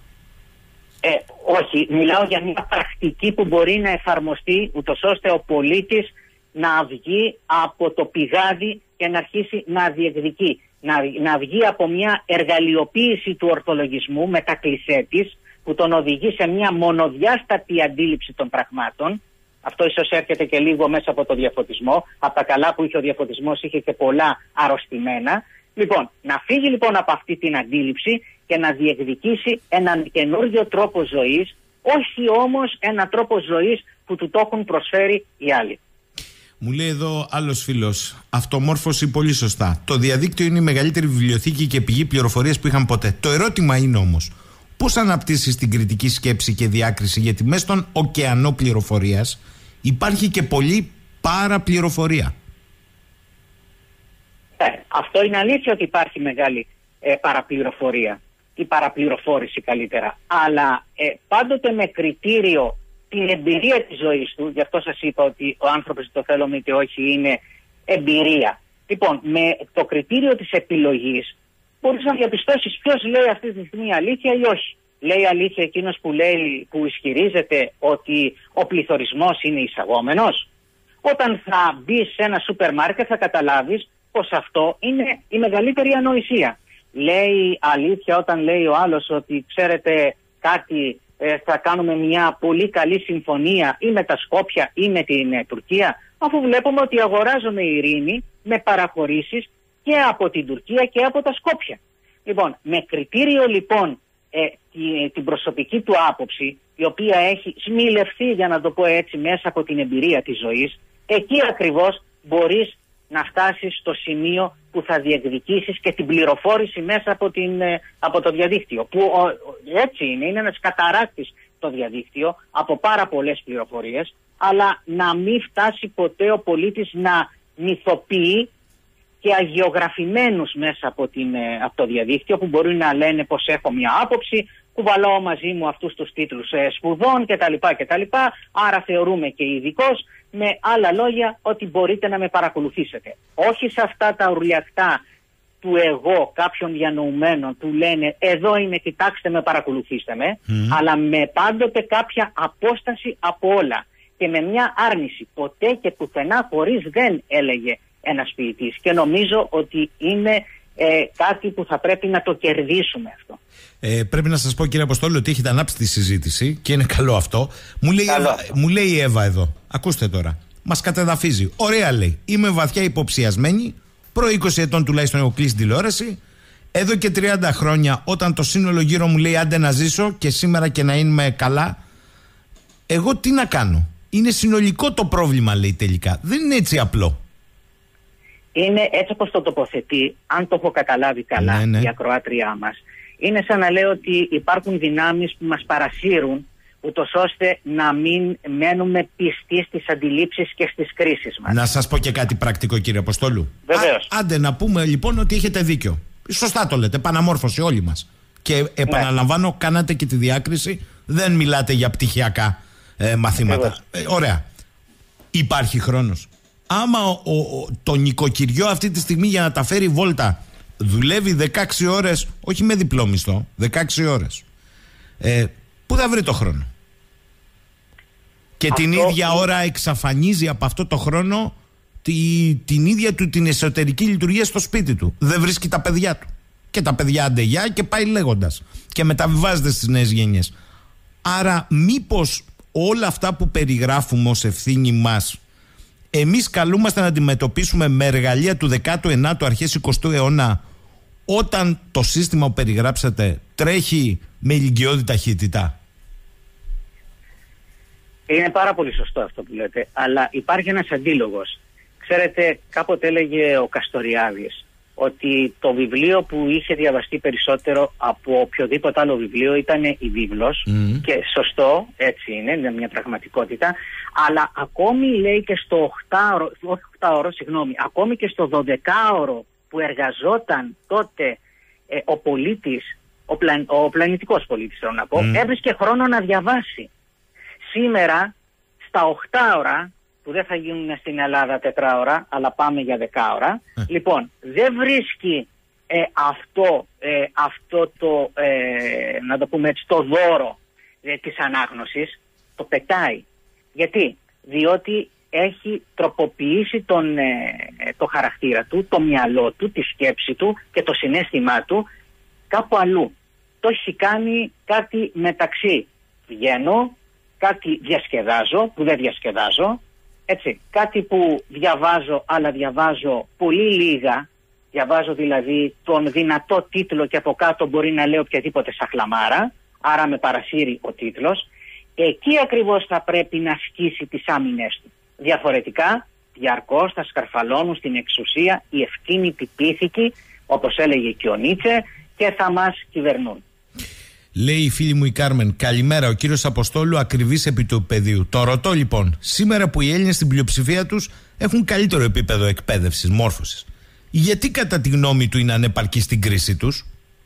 Όχι, μιλάω για μια πρακτική που μπορεί να εφαρμοστεί ούτως ώστε ο πολίτης να βγει από το πηγάδι και να αρχίσει να διεκδικεί. Να βγει από μια εργαλειοποίηση του ορθολογισμού με τα κλισέ της, που τον οδηγεί σε μια μονοδιάστατη αντίληψη των πραγμάτων. Αυτό ίσως έρχεται και λίγο μέσα από το διαφωτισμό. Από τα καλά που είχε ο διαφωτισμός είχε και πολλά αρρωστημένα. Λοιπόν, να φύγει λοιπόν από αυτή την αντίληψη και να διεκδικήσει έναν καινούργιο τρόπο ζωής, όχι όμως ένα τρόπο ζωής που του το έχουν προσφέρει οι άλλοι. Μου λέει εδώ άλλος φίλος, αυτομόρφωση πολύ σωστά. Το διαδίκτυο είναι η μεγαλύτερη βιβλιοθήκη και πηγή πληροφορίας που είχαν ποτέ. Το ερώτημα είναι όμως, πώς αναπτύσσεις την κριτική σκέψη και διάκριση, γιατί μέσα στον ωκεανό πληροφορίας υπάρχει και πολλή παραπληροφορία. Αυτό είναι αλήθεια ότι υπάρχει μεγάλη παραπληροφορία ή παραπληροφόρηση καλύτερα. Αλλά πάντοτε με κριτήριο την εμπειρία της ζωής του. Γι' αυτό σας είπα ότι ο άνθρωπος, το θέλουμε είτε όχι, είναι εμπειρία. Λοιπόν, με το κριτήριο της επιλογής μπορείς να διαπιστώσεις ποιος λέει αυτή τη στιγμή αλήθεια ή όχι. Λέει αλήθεια εκείνος που ισχυρίζεται ότι ο πληθωρισμός είναι εισαγόμενος? Όταν θα μπεις σε ένα σούπερ μάρκετ θα καταλάβεις πως αυτό είναι η μεγαλύτερη ανοησία. Λέει αλήθεια όταν λέει ο άλλος ότι ξέρετε κάτι, θα κάνουμε μια πολύ καλή συμφωνία ή με τα Σκόπια ή με την Τουρκία, αφού βλέπουμε ότι αγοράζουμε ειρήνη με παραχωρήσεις και από την Τουρκία και από τα Σκόπια. Λοιπόν, με κριτήριο λοιπόν την προσωπική του άποψη, η οποία έχει σμιλευτεί, για να το πω έτσι, μέσα από την εμπειρία της ζωής, εκεί ακριβώς μπορείς να φτάσεις στο σημείο που θα διεκδικήσεις και την πληροφόρηση μέσα από το διαδίκτυο. Που έτσι είναι ένας καταράκτης το διαδίκτυο από πάρα πολλές πληροφορίες, αλλά να μην φτάσει ποτέ ο πολίτης να μυθοποιεί και αγιογραφημένους μέσα από το διαδίκτυο, που μπορεί να λένε πως έχω μια άποψη, κουβαλάω μαζί μου αυτούς τους τίτλους σπουδών κτλ. Άρα θεωρούμε και ειδικός, με άλλα λόγια ότι μπορείτε να με παρακολουθήσετε. Όχι σε αυτά τα ουρλιακτά του εγώ κάποιων διανοουμένων που λένε εδώ είμαι, κοιτάξτε με, παρακολουθήστε με, αλλά με πάντοτε κάποια απόσταση από όλα και με μια άρνηση. Ποτέ και πουθενά χωρίς δεν, έλεγε ένας ποιητής, και νομίζω ότι είναι κάτι που θα πρέπει να το κερδίσουμε αυτό. Πρέπει να σας πω, κύριε Αποστόλη, ότι έχετε ανάψει τη συζήτηση και είναι καλό αυτό. Μου λέει η Εύα εδώ, ακούστε τώρα, μας κατεδαφίζει. Ωραία, λέει, είμαι βαθιά υποψιασμένη, προ 20 ετών τουλάχιστον έχω κλείσει τηλεόραση. Εδώ και 30 χρόνια, όταν το σύνολο γύρω μου λέει άντε να ζήσω και σήμερα και να είμαι καλά, εγώ τι να κάνω? Είναι συνολικό το πρόβλημα, λέει, τελικά. Δεν είναι έτσι απλό. Είναι έτσι όπως το τοποθετεί, αν το έχω καταλάβει καλά, η ακροάτριά μας. Είναι σαν να λέω ότι υπάρχουν δυνάμεις που μας παρασύρουν, ούτως ώστε να μην μένουμε πιστοί στις αντιλήψεις και στις κρίσεις μας. Να σας πω και κάτι πρακτικό, κύριε Αποστόλου. Βεβαίως. Άντε να πούμε λοιπόν ότι έχετε δίκιο. Σωστά το λέτε, επαναμόρφωση όλοι μας. Και επαναλαμβάνω, κάνατε και τη διάκριση, δεν μιλάτε για πτυχιακά μαθήματα. Ωραία. Υπάρχει χρόνος. Άμα το νοικοκυριό αυτή τη στιγμή για να τα φέρει βόλτα δουλεύει 16 ώρες, όχι με διπλό μισθό, 16 ώρες, πού θα βρει το χρόνο? Και την ίδια ώρα εξαφανίζει από αυτό το χρόνο την ίδια του την εσωτερική λειτουργία στο σπίτι του. Δεν βρίσκει τα παιδιά του. Και τα παιδιά αντεγιά και πάει λέγοντας. Και μεταβιβάζεται στις νέες γενιές. Άρα μήπως όλα αυτά που περιγράφουμε ως ευθύνη μας, εμείς καλούμαστε να αντιμετωπίσουμε με εργαλεία του 19ου αρχές 20ου αιώνα, όταν το σύστημα που περιγράψατε τρέχει με ηλικιώδη ταχύτητα? Είναι πάρα πολύ σωστό αυτό που λέτε, αλλά υπάρχει ένας αντίλογος. Ξέρετε, κάποτε έλεγε ο Καστοριάδης ότι το βιβλίο που είχε διαβαστεί περισσότερο από οποιοδήποτε άλλο βιβλίο ήταν η βίβλος, και σωστό, έτσι είναι μια πραγματικότητα, αλλά ακόμη λέει και στο 8ωρο, ακόμη και στο 12ωρο που εργαζόταν τότε ο πολίτης, ο πλανητικός πολίτης θέλω να πω, έβρισκε χρόνο να διαβάσει. Σήμερα στα 8 ώρα, που δεν θα γίνουν στην Ελλάδα 4 ώρα, αλλά πάμε για 10 ώρα, λοιπόν, δεν βρίσκει αυτό το, να το πούμε έτσι, το δώρο της ανάγνωσης, το πετάει. Γιατί? Διότι έχει τροποποιήσει το χαρακτήρα του, το μυαλό του, τη σκέψη του και το συναίσθημά του κάπου αλλού. Το έχει κάνει κάτι μεταξύ βγαίνω, κάτι διασκεδάζω που δεν διασκεδάζω, έτσι, κάτι που διαβάζω αλλά διαβάζω πολύ λίγα, διαβάζω δηλαδή τον δυνατό τίτλο και από κάτω μπορεί να λέω οποιαδήποτε σαχλαμάρα, άρα με παρασύρει ο τίτλος. Εκεί ακριβώς θα πρέπει να ασκήσει τις άμυνες του. Διαφορετικά, διαρκώς θα σκαρφαλώνουν στην εξουσία οι ευκίνητοι πίθηκοι, όπως έλεγε και ο Νίτσε, και θα μας κυβερνούν. Λέει η φίλη μου η Κάρμεν, καλημέρα, ο κύριος Αποστόλου ακριβής επί του πεδίου. Το ρωτώ λοιπόν, σήμερα που οι Έλληνες στην πλειοψηφία τους έχουν καλύτερο επίπεδο εκπαίδευσης, μόρφωσης, γιατί κατά τη γνώμη του είναι ανεπαρκή στην κρίση τους?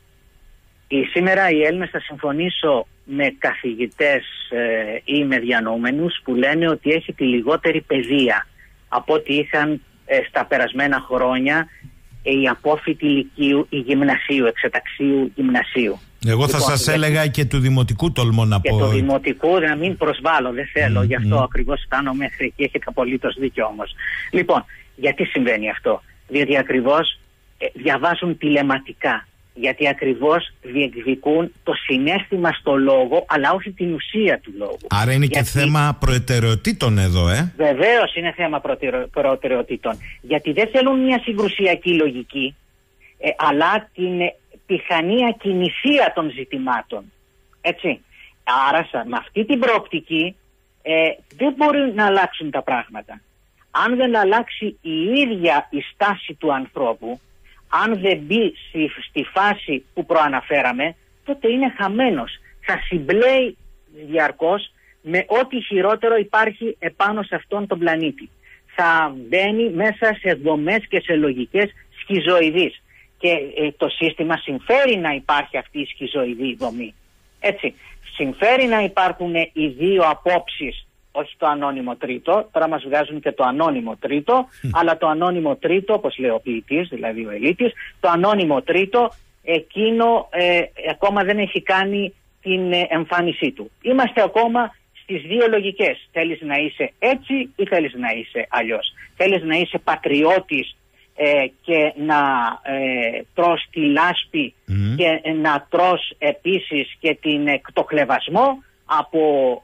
Σήμερα οι Έλληνες, θα συμφωνήσω με καθηγητές ή με διανοούμενους που λένε ότι έχει τη λιγότερη παιδεία από ό,τι είχαν στα περασμένα χρόνια οι απόφοιτοι λυκείου ή γυμνασίου, εξεταξίου γυμνασίου. Εγώ θα σας έλεγα και του δημοτικού, τολμώ να πω. Και του δημοτικού, να μην προσβάλλω, δεν θέλω, γι' αυτό ακριβώς φτάνω μέχρι εκεί, έχετε απολύτως δίκιο όμως. Λοιπόν, γιατί συμβαίνει αυτό? Διότι ακριβώς διαβάζουν τηλεματικά. Γιατί ακριβώς διεκδικούν το συναίσθημα στο λόγο, αλλά όχι την ουσία του λόγου. Άρα είναι και θέμα προτεραιοτήτων εδώ, Βεβαίως είναι θέμα προτεραιοτήτων. Γιατί δεν θέλουν μια συγκρουσιακή λογική, αλλά την πιθανή ακινησία των ζητημάτων. Έτσι. Άρα με αυτή την προοπτική δεν μπορεί να αλλάξουν τα πράγματα. Αν δεν αλλάξει η ίδια η στάση του ανθρώπου, αν δεν μπει στη φάση που προαναφέραμε, τότε είναι χαμένος. Θα συμπλέει διαρκώς με ό,τι χειρότερο υπάρχει επάνω σε αυτόν τον πλανήτη. Θα μπαίνει μέσα σε δομές και σε λογικές σχιζοειδείς. Και το σύστημα συμφέρει να υπάρχει αυτή η σχιζοειδή δομή. Έτσι. Συμφέρει να υπάρχουν οι δύο απόψεις, όχι το ανώνυμο τρίτο, τώρα μας βγάζουν και το ανώνυμο τρίτο, αλλά το ανώνυμο τρίτο, όπως λέει ο ποιητής, δηλαδή ο Ελίτης, το ανώνυμο τρίτο, εκείνο ακόμα δεν έχει κάνει την εμφάνισή του. Είμαστε ακόμα στις δύο λογικές. Θέλεις να είσαι έτσι ή θέλεις να είσαι αλλιώς? Θέλεις να είσαι πατριώτης και να τρως τη λάσπη και να τρως επίσης και το χλευασμό από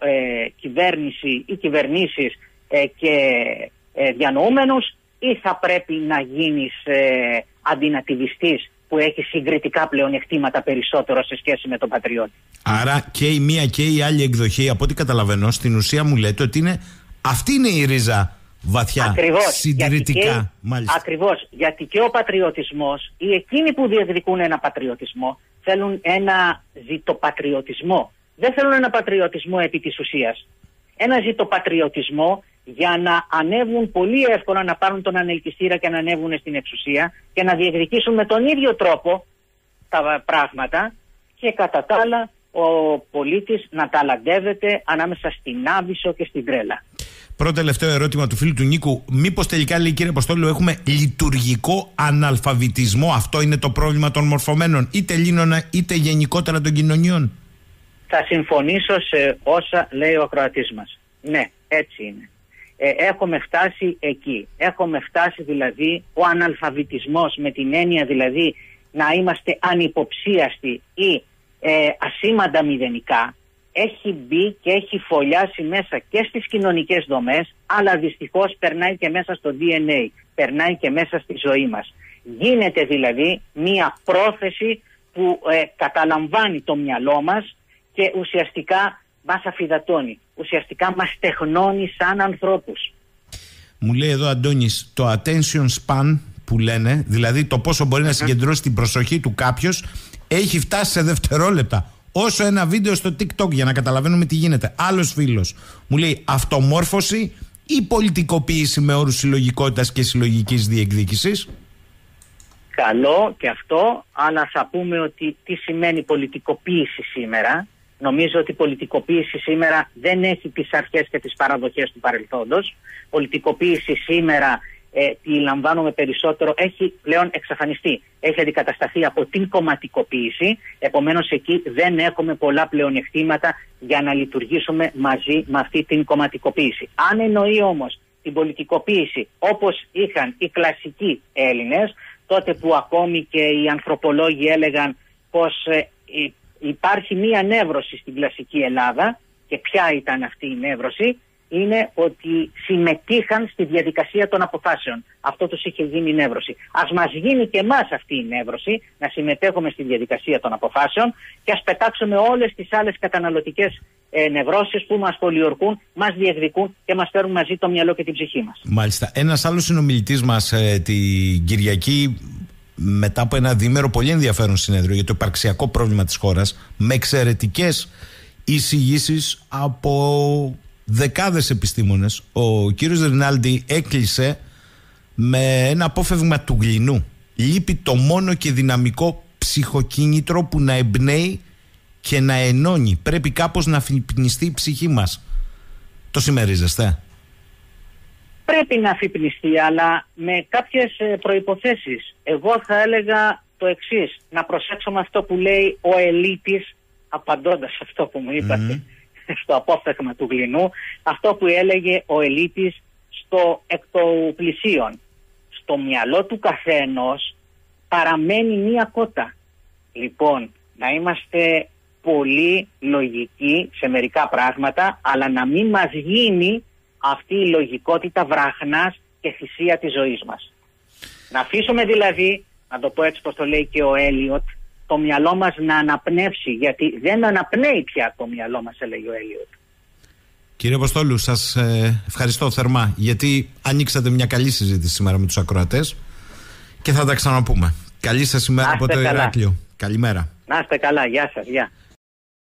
κυβέρνηση ή κυβερνήσεις και διανοούμενους, ή θα πρέπει να γίνεις αντινατιβιστής που έχει συγκριτικά πλεονεκτήματα περισσότερο σε σχέση με τον πατριώτη? Άρα και η μία και η άλλη εκδοχή, από ό,τι καταλαβαίνω, στην ουσία μου λέτε ότι αυτή είναι η ρίζα βαθιά, ακριβώς, συντηρητικά. Ακριβώς, γιατί και ο πατριωτισμός ή εκείνοι που διεκδικούν ένα πατριωτισμό θέλουν ένα ζητοπατριωτισμό. Δεν θέλουν ένα πατριωτισμό επί της ουσίας. Ένα ζητοπατριωτισμό για να ανέβουν πολύ εύκολα, να πάρουν τον ανελκυστήρα και να ανέβουν στην εξουσία και να διεκδικήσουν με τον ίδιο τρόπο τα πράγματα, και κατά τα άλλα ο πολίτης να ταλαντεύεται ανάμεσα στην άβυσσο και στην τρέλα. Πρώτο τελευταίο ερώτημα του φίλου του Νίκου. Μήπως τελικά, λέει, κύριε Αποστόλου, έχουμε λειτουργικό αναλφαβητισμό? Αυτό είναι το πρόβλημα των μορφωμένων, είτε Ελλήνων είτε γενικότερα των κοινωνιών? Θα συμφωνήσω σε όσα λέει ο ακροατής μας. Ναι, έτσι είναι. Έχουμε φτάσει εκεί. Έχουμε φτάσει δηλαδή ο αναλφαβητισμός, με την έννοια δηλαδή να είμαστε ανυποψίαστοι ή ασήμαντα μηδενικά, έχει μπει και έχει φωλιάσει μέσα και στις κοινωνικές δομές, αλλά δυστυχώς περνάει και μέσα στο DNA, περνάει και μέσα στη ζωή μας. Γίνεται δηλαδή μία πρόθεση που καταλαμβάνει το μυαλό μας και ουσιαστικά μας αφυδατώνει, ουσιαστικά μας τεχνώνει σαν ανθρώπους. Μου λέει εδώ Αντώνης, το attention span που λένε, δηλαδή το πόσο μπορεί να συγκεντρώσει την προσοχή του κάποιος, έχει φτάσει σε δευτερόλεπτα. Όσο ένα βίντεο στο TikTok, για να καταλαβαίνουμε τι γίνεται. Άλλος φίλος μου λέει αυτομόρφωση ή πολιτικοποίηση με όρους συλλογικότητας και συλλογικής διεκδίκησης. Καλό και αυτό, αλλά θα πούμε ότι τι σημαίνει πολιτικοποίηση σήμερα. Νομίζω ότι η πολιτικοποίηση σήμερα δεν έχει τις αρχές και τις παραδοχές του παρελθόντος. Πολιτικοποίηση σήμερα, τη λαμβάνουμε περισσότερο, έχει πλέον εξαφανιστεί. Έχει αντικατασταθεί από την κομματικοποίηση. Επομένως εκεί δεν έχουμε πολλά πλεονεκτήματα για να λειτουργήσουμε μαζί με αυτή την κομματικοποίηση. Αν εννοεί όμως την πολιτικοποίηση όπως είχαν οι κλασικοί Έλληνες, τότε που ακόμη και οι ανθρωπολόγοι έλεγαν πως υπάρχει μία νεύρωση στην κλασική Ελλάδα, και ποια ήταν αυτή η νεύρωση, είναι ότι συμμετείχαν στη διαδικασία των αποφάσεων. Αυτό τους είχε γίνει η νεύρωση. Ας μας γίνει και εμάς αυτή η νεύρωση, να συμμετέχουμε στη διαδικασία των αποφάσεων και ας πετάξουμε όλες τις άλλες καταναλωτικές νευρώσεις που μας πολιορκούν, μας διεκδικούν και μας φέρουν μαζί το μυαλό και την ψυχή μας. Μάλιστα. Ένας άλλος συνομιλητής μας την Κυριακή, μετά από ένα διήμερο πολύ ενδιαφέρον συνέδριο για το υπαρξιακό πρόβλημα της χώρας, με εξαιρετικές εισηγήσεις από δεκάδες επιστήμονες, ο κύριος Ρινάλντι έκλεισε με ένα απόφευγμα του γλυνού. Λείπει το μόνο και δυναμικό ψυχοκίνητρο που να εμπνέει και να ενώνει. Πρέπει κάπως να αφυπνιστεί η ψυχή μας. Το συμμερίζεστε? Πρέπει να αφυπνιστεί, αλλά με κάποιες προϋποθέσεις. Εγώ θα έλεγα το εξής: να προσέξουμε αυτό που λέει ο ελίτης, απαντώντας αυτό που μου είπατε στο απόφθεγμα του γλυνού, αυτό που έλεγε ο ελίτης στο εκ των πλησίων. Στο μυαλό του καθένος παραμένει μία κότα. Λοιπόν, να είμαστε πολύ λογικοί σε μερικά πράγματα, αλλά να μην μας γίνει αυτή η λογικότητα βραχνάς και θυσία της ζωής μας. Να αφήσουμε δηλαδή, να το πω έτσι πως το λέει και ο Έλιοτ, το μυαλό μας να αναπνεύσει, γιατί δεν αναπνέει πια το μυαλό μας, έλεγε ο Έλιοτ. Κύριε Αποστόλου, σας ευχαριστώ θερμά, γιατί ανοίξατε μια καλή συζήτηση σήμερα με τους ακροατές και θα τα ξαναπούμε. Καλή σας ημέρα από το Ηράκλειο. Καλημέρα. Να είστε καλά, γεια σας, γεια.